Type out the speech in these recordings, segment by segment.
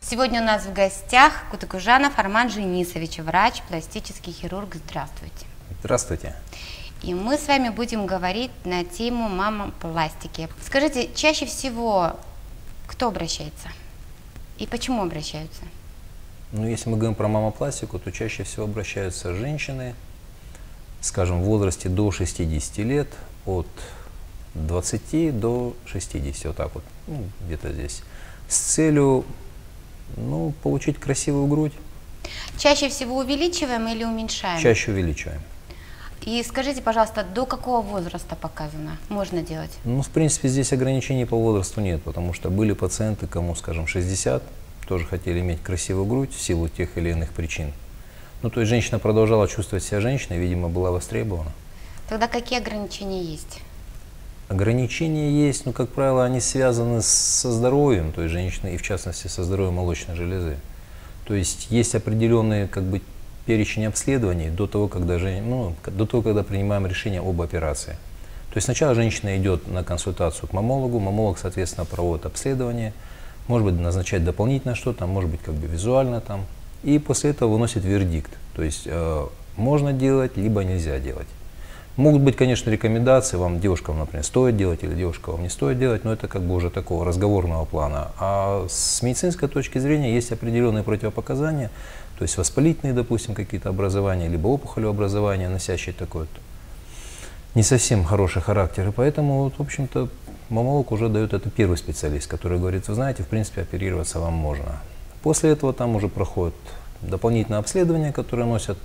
Сегодня у нас в гостях Кутыкужанов Арман Женисович, врач, пластический хирург. Здравствуйте. Здравствуйте. И мы с вами будем говорить на тему мамопластики. Скажите, чаще всего кто обращается и почему обращаются? Ну, если мы говорим про мамопластику, то чаще всего обращаются женщины, скажем, в возрасте до 60 лет, от 20 до 60, вот так вот, где-то здесь, с целью получить красивую грудь. Чаще всего увеличиваем или уменьшаем? Чаще увеличиваем. И скажите, пожалуйста, до какого возраста показано можно делать? Ну, в принципе, здесь ограничений по возрасту нет, потому что были пациенты, кому, скажем, 60, тоже хотели иметь красивую грудь в силу тех или иных причин. Ну, то есть женщина продолжала чувствовать себя женщиной, видимо, была востребована. Тогда какие ограничения есть? Ограничения есть, но, как правило, они связаны со здоровьем той женщины и, в частности, со здоровьем молочной железы. То есть есть определенный перечень обследований до того, когда принимаем решение об операции. То есть сначала женщина идет на консультацию к маммологу, маммолог, соответственно, проводит обследование, может быть, назначать дополнительно что-то, может быть, визуально там, и после этого выносит вердикт. То есть можно делать, либо нельзя делать. Могут быть, конечно, рекомендации, вам, девушкам, например, стоит делать или девушка вам не стоит делать, но это уже такого разговорного плана. А с медицинской точки зрения есть определенные противопоказания, то есть воспалительные, допустим, какие-то образования, либо опухолевые образования, носящие такой не совсем хороший характер. И поэтому, в общем-то, маммолог уже дает, это первый специалист, который говорит: вы знаете, в принципе, оперироваться вам можно. После этого там уже проходит дополнительное обследование, которое носят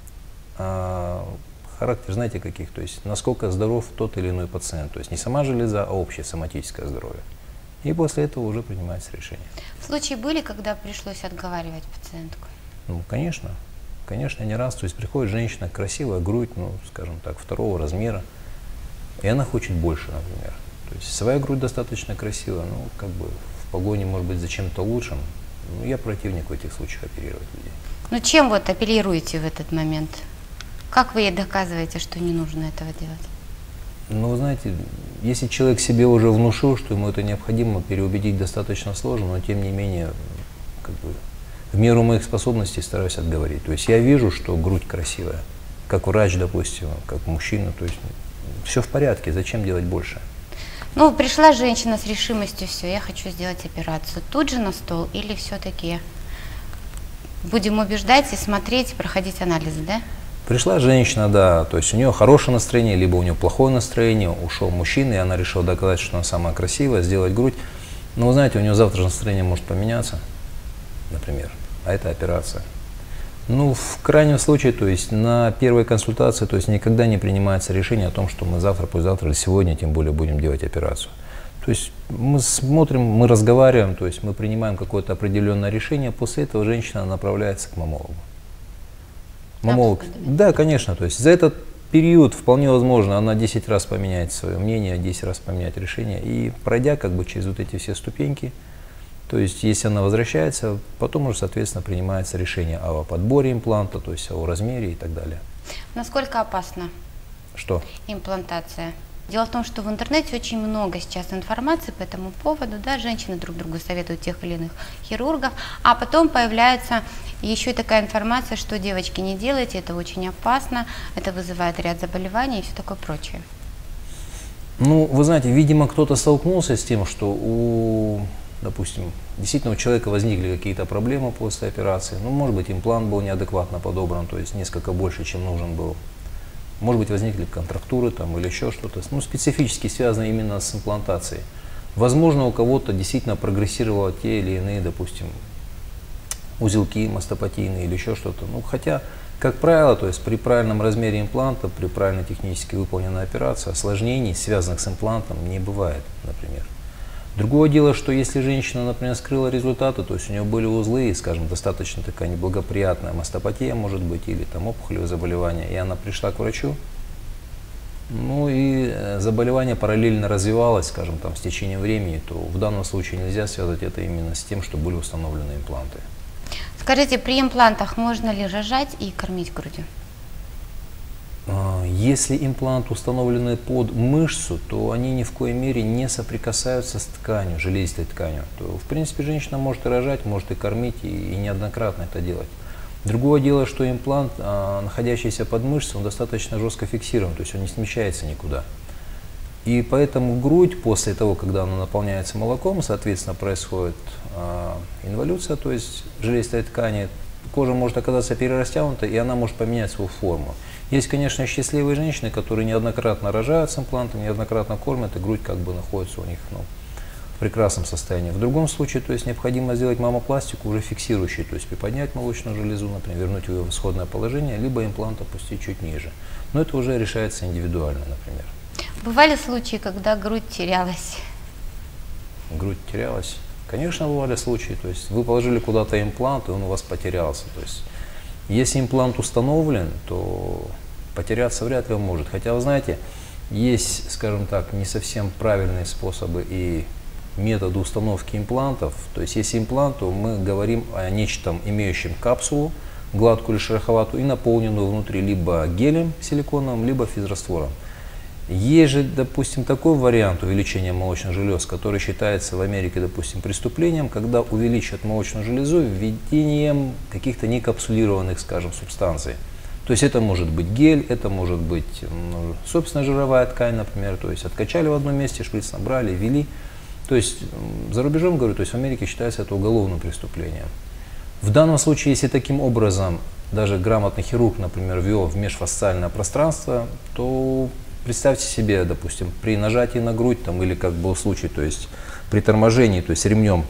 характер, знаете, каких, то есть насколько здоров тот или иной пациент, то есть не сама железа, а общее соматическое здоровье. И после этого уже принимается решение. Случаи были, когда пришлось отговаривать пациентку? Ну, конечно, не раз. То есть приходит женщина, красивая грудь, скажем так, второго размера, и она хочет больше, например. То есть своя грудь достаточно красивая, в погоне, может быть, за чем-то лучшим. Я противник в этих случаях оперировать людей. Ну, чем апеллируете в этот момент? Как вы ей доказываете, что не нужно этого делать? Ну, вы знаете, если человек себе уже внушил, что ему это необходимо, переубедить достаточно сложно, но тем не менее, в меру моих способностей стараюсь отговорить. То есть я вижу, что грудь красивая, как врач, допустим, как мужчина, то есть все в порядке, зачем делать больше? Ну, пришла женщина с решимостью: все, я хочу сделать операцию. Тут же на стол или все-таки будем убеждать и смотреть, проходить анализы, да? Пришла женщина, да, то есть у нее хорошее настроение, либо у нее плохое настроение, ушел мужчина, и она решила доказать, что она самая красивая, сделать грудь. Но вы знаете, у нее завтра настроение может поменяться, например, а это операция. Ну, в крайнем случае, то есть на первой консультации, то есть никогда не принимается решение о том, что мы завтра, послезавтра или сегодня, тем более, будем делать операцию. То есть мы смотрим, мы разговариваем, то есть мы принимаем какое-то определенное решение, после этого женщина направляется к маммологу. Маммолог, да, конечно, то есть за этот период вполне возможно она 10 раз поменяет свое мнение, 10 раз поменяет решение, и пройдя через вот эти все ступеньки, то есть если она возвращается, потом уже, соответственно, принимается решение о подборе импланта, то есть о размере и так далее. Насколько опасно? Что? Имплантация. Дело в том, что в интернете очень много сейчас информации по этому поводу, да, женщины друг другу советуют тех или иных хирургов, а потом появляется еще и такая информация, что девочки, не делайте, это очень опасно, это вызывает ряд заболеваний и все такое прочее. Ну, вы знаете, видимо, кто-то столкнулся с тем, что допустим, действительно у человека возникли какие-то проблемы после операции, может быть, имплант был неадекватно подобран, то есть несколько больше, чем нужен был. Может быть, возникли контрактуры или еще что-то, специфически связанное именно с имплантацией. Возможно, у кого-то действительно прогрессировало те или иные, допустим, узелки мастопатийные или еще что-то. Хотя, как правило, то есть при правильном размере импланта, при правильно технически выполненной операции, осложнений, связанных с имплантом, не бывает, например. Другое дело, что если женщина, например, скрыла результаты, то есть у нее были узлы, скажем, достаточно такая неблагоприятная мастопатия, может быть, или опухолевое заболевание, и она пришла к врачу, и заболевание параллельно развивалось, скажем, с течением времени, то в данном случае нельзя связать это именно с тем, что были установлены импланты. Скажите, при имплантах можно ли рожать и кормить грудью? Если импланты установлены под мышцу, то они ни в коей мере не соприкасаются с тканью, железистой тканью. То, в принципе, женщина может и рожать, может и кормить, и неоднократно это делать. Другое дело, что имплант, находящийся под мышцей, он достаточно жестко фиксирован, то есть он не смещается никуда. И поэтому грудь после того, когда она наполняется молоком, соответственно, происходит инволюция, то есть железистой ткани, кожа может оказаться перерастянутой, и она может поменять свою форму. Есть, конечно, счастливые женщины, которые неоднократно рожают с имплантом, неоднократно кормят, и грудь как бы находится у них в прекрасном состоянии. В другом случае, то есть необходимо сделать мамопластику уже фиксирующей, то есть приподнять молочную железу, например, вернуть ее в исходное положение, либо имплант опустить чуть ниже. Но это уже решается индивидуально, например. Бывали случаи, когда грудь терялась? Грудь терялась? Конечно, бывали случаи. То есть вы положили куда-то имплант, и он у вас потерялся. То есть, если имплант установлен, то потеряться вряд ли он может. Хотя, вы знаете, есть, скажем так, не совсем правильные способы и методы установки имплантов. То есть, если имплант, то мы говорим о нечто, имеющем капсулу, гладкую или шероховатую, и наполненную внутри либо гелем силиконовым, либо физраствором. Есть же, допустим, такой вариант увеличения молочных желез, который считается в Америке, допустим, преступлением, когда увеличивают молочную железу введением каких-то некапсулированных, скажем, субстанций. То есть это может быть гель, это может быть, собственно, жировая ткань, например, то есть откачали в одном месте, шприц набрали, ввели. То есть за рубежом, говорю, то есть в Америке считается это уголовным преступлением. В данном случае, если таким образом даже грамотный хирург, например, ввел в межфасциальное пространство, то представьте себе, допустим, при нажатии на грудь, там, или как был случай, то есть при торможении, то есть ремнем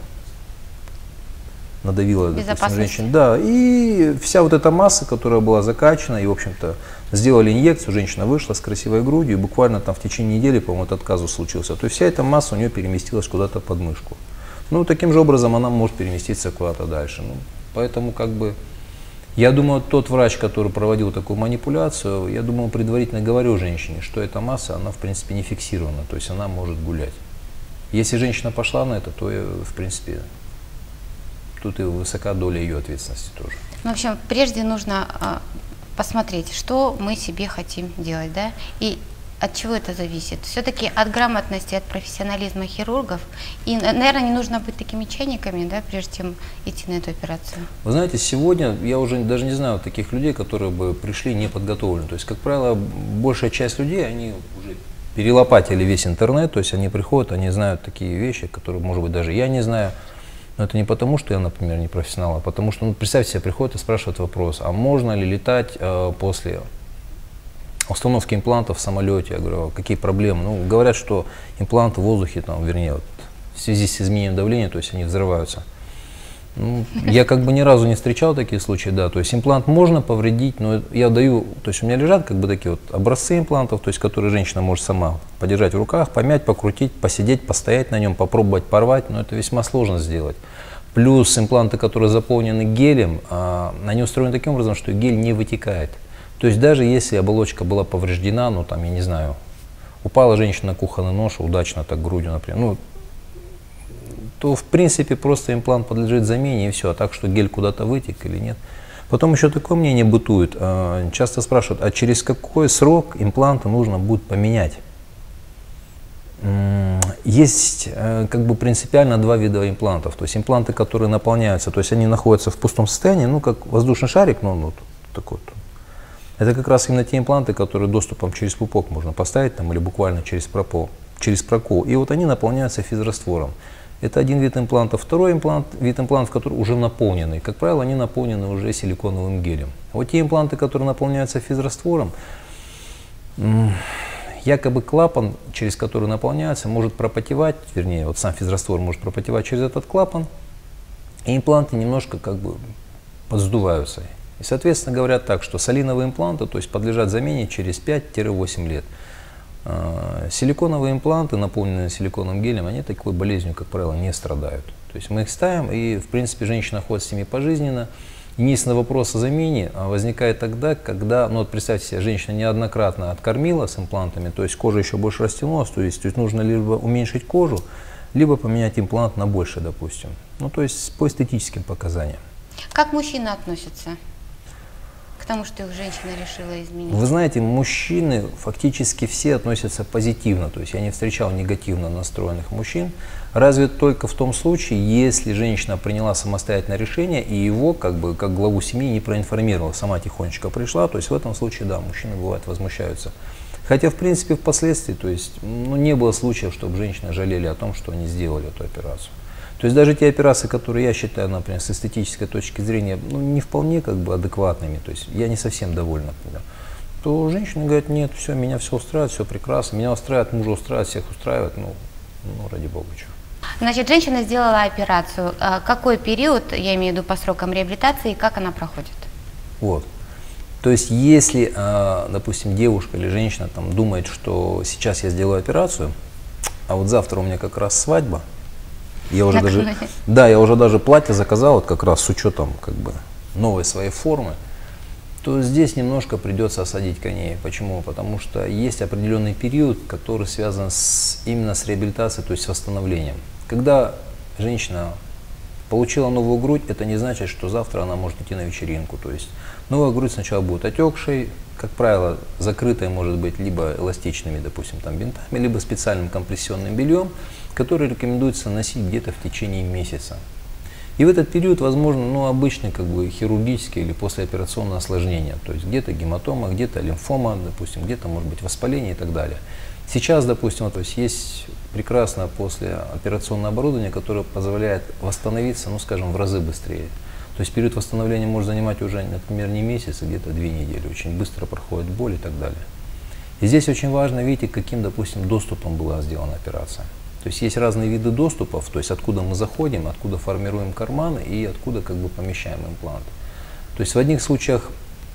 надавила, допустим, женщина. Да, и вся вот эта масса, которая была закачана, и, в общем-то, сделали инъекцию, женщина вышла с красивой грудью, и буквально там в течение недели, по-моему, этот казус случился. То есть вся эта масса у нее переместилась куда-то под мышку. Ну, таким же образом она может переместиться куда-то дальше. Ну, поэтому, как бы, я думаю, тот врач, который проводил такую манипуляцию, я думаю, предварительно говорил женщине, что эта масса, она в принципе не фиксирована, то есть она может гулять. Если женщина пошла на это, то, в принципе, тут и высока доля ее ответственности тоже. В общем, прежде нужно посмотреть, что мы себе хотим делать, да, и от чего это зависит. Все-таки от грамотности, от профессионализма хирургов. И, наверное, не нужно быть такими чайниками, да, прежде чем идти на эту операцию. Вы знаете, сегодня я уже даже не знаю таких людей, которые бы пришли неподготовлены. То есть, как правило, большая часть людей, они уже перелопатили весь интернет, то есть они приходят, они знают такие вещи, которые, может быть, даже я не знаю. Но это не потому, что я, например, не профессионал, а потому что, ну, представьте себе, приходят и спрашивают вопрос, а можно ли летать после установки имплантов в самолете. Я говорю, какие проблемы? Ну, говорят, что импланты в воздухе, там, вернее, вот, в связи с изменением давления, то есть они взрываются. Ну, я как бы ни разу не встречал такие случаи, да, то есть имплант можно повредить, но я даю, то есть у меня лежат как бы такие вот образцы имплантов, то есть которые женщина может сама подержать в руках, помять, покрутить, посидеть, постоять на нем, попробовать порвать, но это весьма сложно сделать. Плюс импланты, которые заполнены гелем, они устроены таким образом, что гель не вытекает. То есть даже если оболочка была повреждена, ну там, я не знаю, упала женщина на кухонный нож, удачно так грудью, например, ну, то в принципе просто имплант подлежит замене и все, а так что гель куда-то вытек или нет. Потом еще такое мнение бытует, часто спрашивают, а через какой срок импланты нужно будет поменять? Есть как бы принципиально два вида имплантов, то есть импланты, которые наполняются, то есть они находятся в пустом состоянии, ну как воздушный шарик, ну вот такой вот. Это как раз именно те импланты, которые доступом через пупок можно поставить там, или буквально через прокол. И вот они наполняются физраствором. Это один вид имплантов. Второй вид имплантов, который уже наполненный. Как правило, они наполнены уже силиконовым гелем. Вот те импланты, которые наполняются физраствором, якобы клапан, через который наполняются, может пропотевать, вернее, вот сам физраствор может пропотевать через этот клапан, и импланты немножко как бы подсдуваются. И, соответственно, говорят так, что солиновые импланты, то есть подлежат замене через 5-8 лет. Силиконовые импланты, наполненные силиконовым гелем, они такой болезнью, как правило, не страдают. То есть мы их ставим, и, в принципе, женщина ходит с ними пожизненно. Единственный вопрос о замене возникает тогда, когда, ну вот представьте себе, женщина неоднократно откормила с имплантами, то есть кожа еще больше растянулась, то есть нужно либо уменьшить кожу, либо поменять имплант на больше, допустим. Ну то есть по эстетическим показаниям. Как мужчины относятся к тому, что их женщина решила изменить? Вы знаете, мужчины фактически все относятся позитивно, то есть я не встречал негативно настроенных мужчин, разве только в том случае, если женщина приняла самостоятельное решение и его, как главу семьи, не проинформировала, сама тихонечко пришла, то есть в этом случае, да, мужчины бывают возмущаются. Хотя, в принципе, впоследствии, то есть, не было случаев, чтобы женщины жалели о том, что они сделали эту операцию. То есть даже те операции, которые я считаю, например, с эстетической точки зрения, не вполне адекватными, то есть я не совсем доволен, например, то женщины говорят: нет, все, меня все устраивает, все прекрасно, меня устраивает, мужа устраивает, всех устраивает, ради бога, чего. Значит, женщина сделала операцию. Какой период, я имею в виду по срокам реабилитации, и как она проходит? Вот. То есть если, допустим, девушка или женщина думает, что сейчас я сделаю операцию, а вот завтра у меня как раз свадьба, я уже даже платье заказал, как раз с учетом новой своей формы, то здесь немножко придется осадить коней. Почему? Потому что есть определенный период, который связан именно с реабилитацией, то есть с восстановлением. Когда женщина получила новую грудь, это не значит, что завтра она может идти на вечеринку. То есть новая грудь сначала будет отекшей, как правило, закрытая может быть либо эластичными, допустим, бинтами, либо специальным компрессионным бельем, который рекомендуется носить где-то в течение месяца. И в этот период возможно обычный хирургический или послеоперационное осложнение, то есть где-то гематома, где-то лимфома, допустим, где-то может быть воспаление и так далее. Сейчас, допустим, есть прекрасное послеоперационное оборудование, которое позволяет восстановиться, скажем, в разы быстрее. То есть период восстановления может занимать уже, например, не месяц, а где-то 2 недели. Очень быстро проходит боль и так далее. И здесь очень важно, видите, каким, допустим, доступом была сделана операция. То есть разные виды доступов, то есть откуда мы заходим, откуда формируем карманы и откуда помещаем имплант. То есть в одних случаях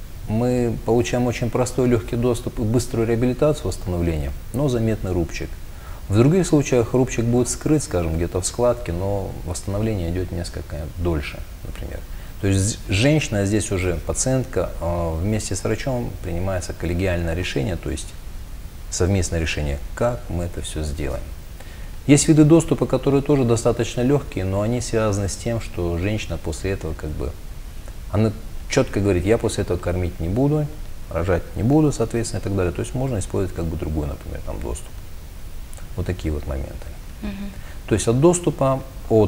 мы получаем очень простой легкий доступ и быструю реабилитацию, восстановление, но заметный рубчик. В других случаях рубчик будет скрыт, скажем, где-то в складке, но восстановление идет несколько дольше, например. То есть женщина, здесь уже пациентка, вместе с врачом принимается коллегиальное решение, то есть совместное решение, как мы это все сделаем. Есть виды доступа, которые тоже достаточно легкие, но они связаны с тем, что женщина после этого она четко говорит: я после этого кормить не буду, рожать не буду, соответственно, и так далее. То есть можно использовать другой, например, доступ. Вот такие вот моменты. То есть от доступа, от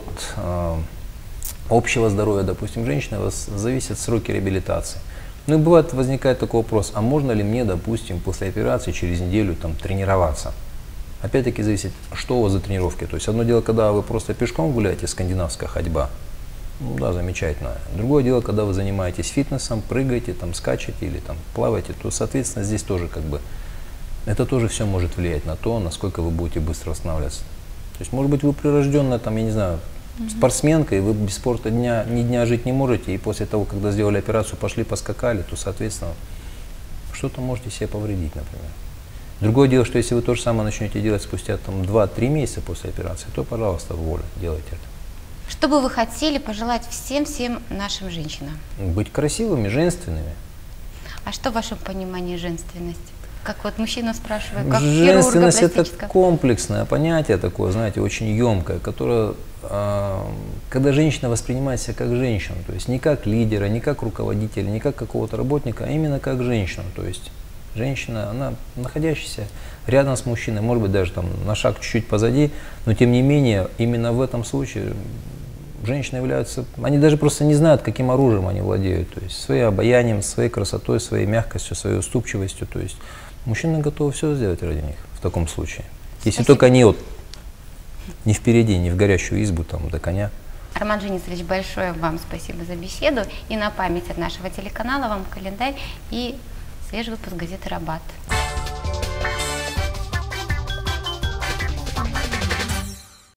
общего здоровья, допустим, женщины зависят сроки реабилитации. И бывает, возникает такой вопрос: а можно ли мне, допустим, после операции через неделю тренироваться? Опять-таки зависит, что у вас за тренировки. То есть одно дело, когда вы просто пешком гуляете, скандинавская ходьба, да, замечательно. Другое дело, когда вы занимаетесь фитнесом, прыгаете, скачете или плаваете, то, соответственно, здесь тоже это тоже все может влиять на то, насколько вы будете быстро восстанавливаться. То есть, может быть, вы прирожденная, я не знаю, спортсменка, и вы без спорта ни дня жить не можете, и после того, когда сделали операцию, пошли поскакали, то, соответственно, что-то можете себе повредить, например. Другое дело, что если вы то же самое начнете делать спустя 2-3 месяца после операции, то, пожалуйста, в волю, делайте это. Что бы вы хотели пожелать всем нашим женщинам? Быть красивыми, женственными. А что в вашем понимании женственность? Как мужчина спрашивает, как женственность — это пластическая? комплексное понятие такое, знаете, очень емкое, которое, когда женщина воспринимает себя как женщину, то есть не как лидера, не как руководителя, не как какого-то работника, а именно как женщину, то есть женщина, она находящаяся рядом с мужчиной, может быть, даже на шаг чуть-чуть позади, но тем не менее, именно в этом случае женщины являются, они даже просто не знают, каким оружием они владеют, то есть своим обаянием, своей красотой, своей мягкостью, своей уступчивостью, то есть мужчины готовы все сделать ради них в таком случае. Если только они не впереди, не в горящую избу до коня. Роман Женисович, большое вам спасибо за беседу, и на память от нашего телеканала вам календарь и свежий выпуск газеты «Рабат».